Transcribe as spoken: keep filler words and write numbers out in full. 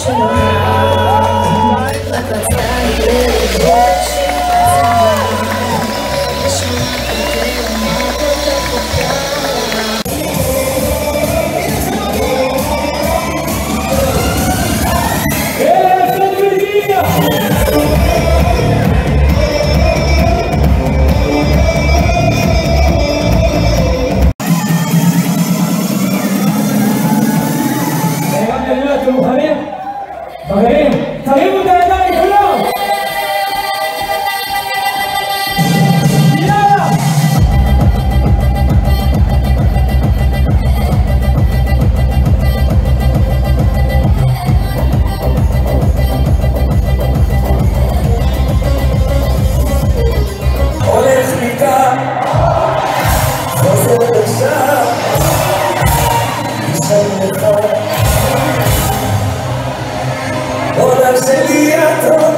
חברים, תרימו את הידיים כולם! יאללה! הולך מכאן, חוזר לשם, נשאר לך עולם שלי הטוב